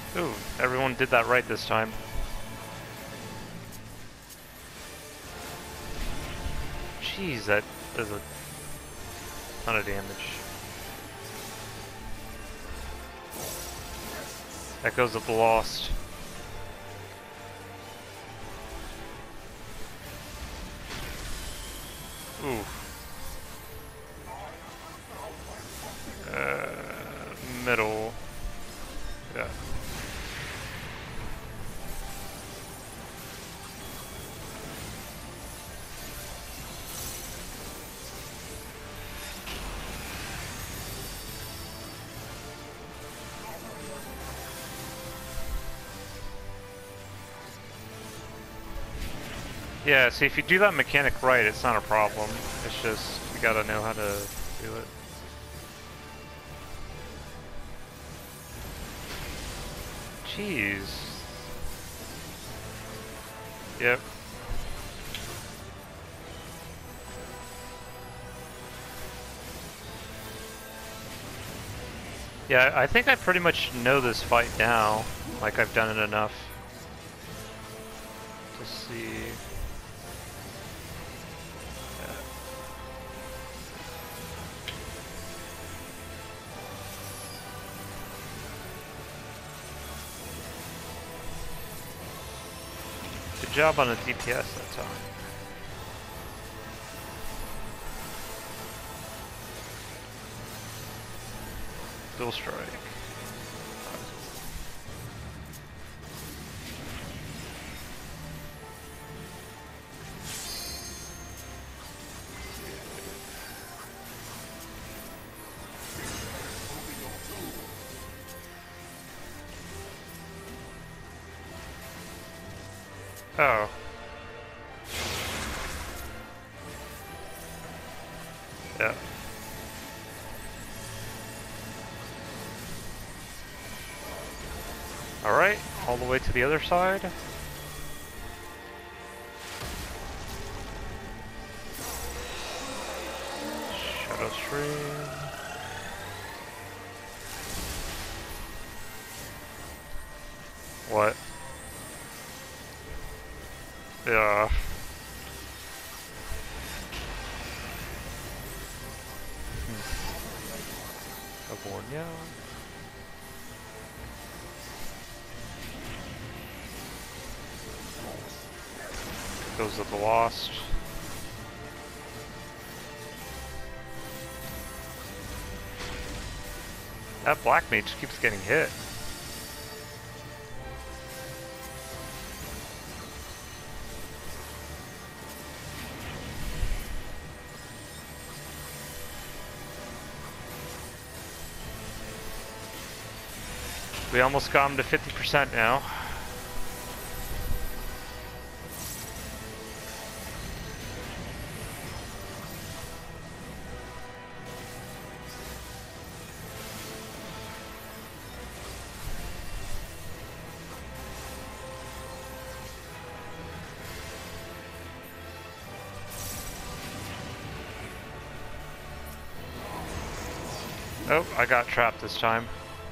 Ooh, everyone did that right this time. Jeez, that does a ton of damage. Echoes of the Lost. Ooh. Middle. Yeah. Yeah, see, if you do that mechanic right, it's not a problem. It's just, you gotta know how to do it. Jeez. Yep. Yeah, I think I pretty much know this fight now. Like, I've done it enough to see. Good job on the DPS that time. Dual strike. Oh. Yeah. Alright, all the way to the other side. Shadow Stream. What? Yeah. California. Those of the Lost. That Black Mage keeps getting hit. We almost got him to 50% now. Oh, I got trapped this time.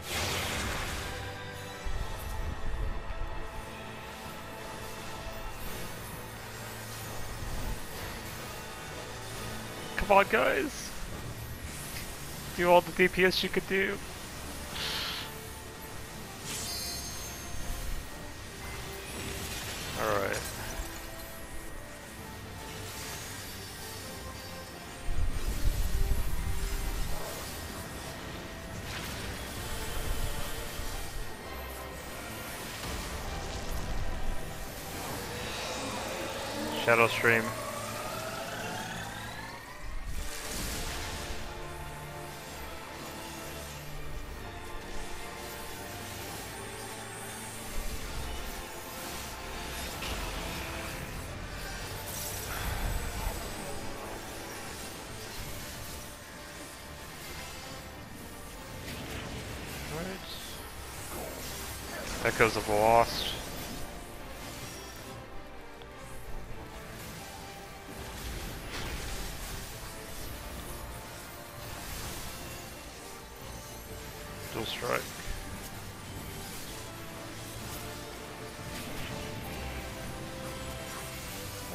Come on, guys. Do all the DPS you could do. Alright. Shadow Stream. Echoes of the Lost. Dual strike.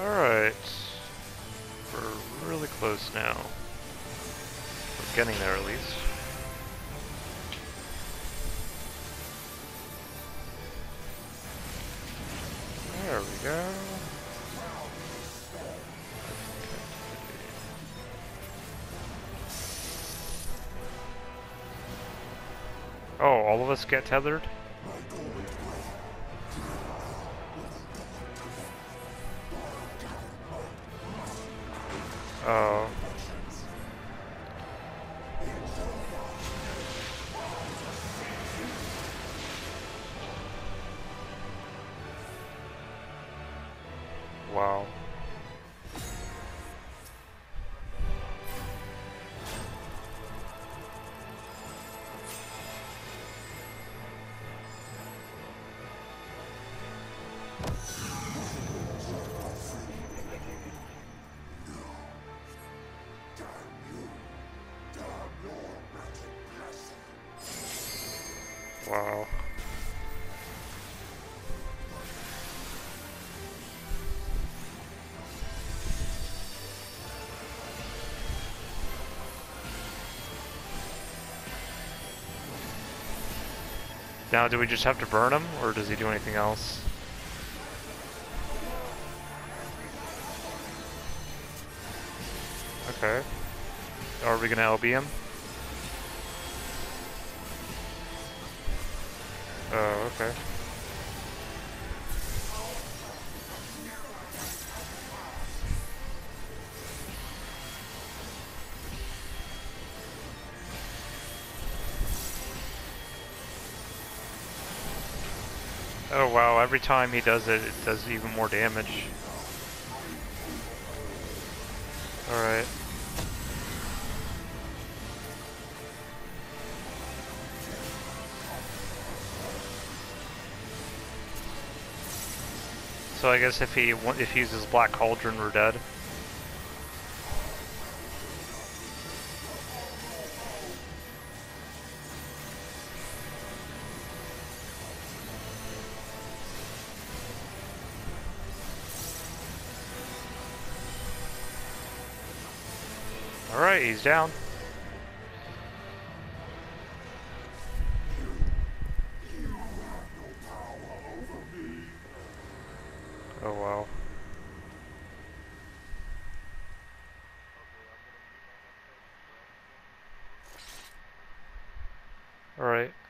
Alright. We're really close now. We're getting there at least. There we go. Oh, all of us get tethered? Oh. Wow. Wow. Now, do we just have to burn him, or does he do anything else? Okay. Are we gonna LB him? Oh, okay. Oh wow, every time he does it, it does even more damage. Alright. So I guess if he uses Black Cauldron, we're dead. Alright, he's down. Oh wow. Alright.